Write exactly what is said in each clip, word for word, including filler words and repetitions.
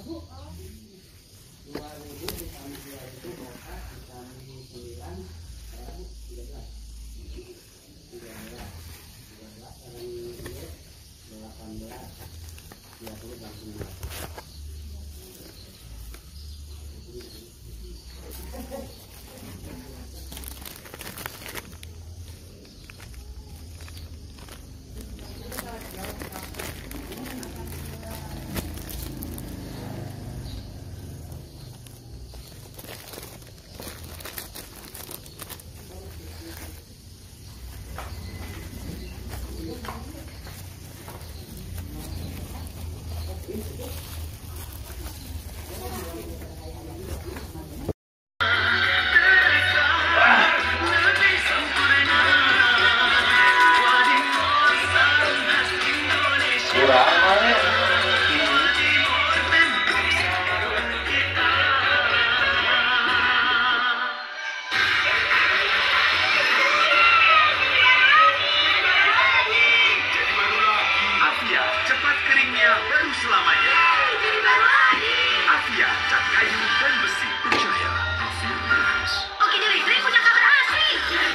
dua ribu ditambah dua ribu berapa? Ditambah sembilan berapa? tiga belas. tiga belas. tiga belas kali delapan belas. dua puluh dan sembilan. Cepat keringnya baru selamanya. Avia cat kayu dan besi, percaya Avia beras. Oke Dewi, Dewi punya kabar asli.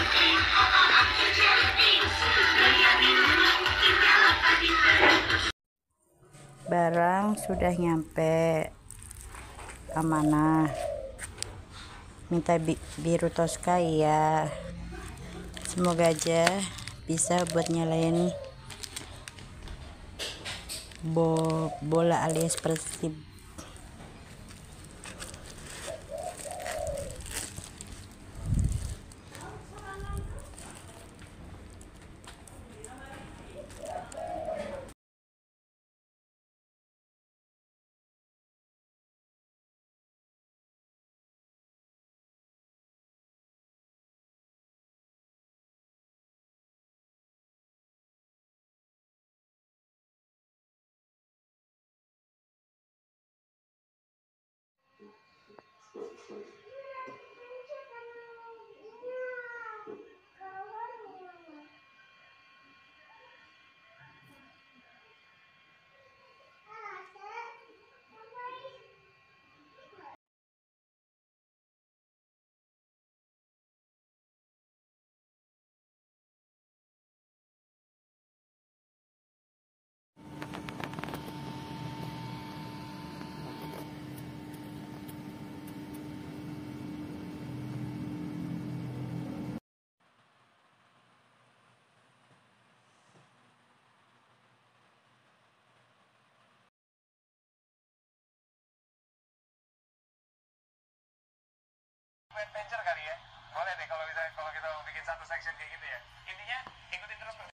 Barang sudah nyampe amanah. Minta bi biru Tosca ya. Semoga aja bisa buat nyalain Bo bola alias Persib. Adventure kali ya, boleh deh kalau bisa kalau kita bikin satu section kayak gitu ya. Intinya ikutin terus.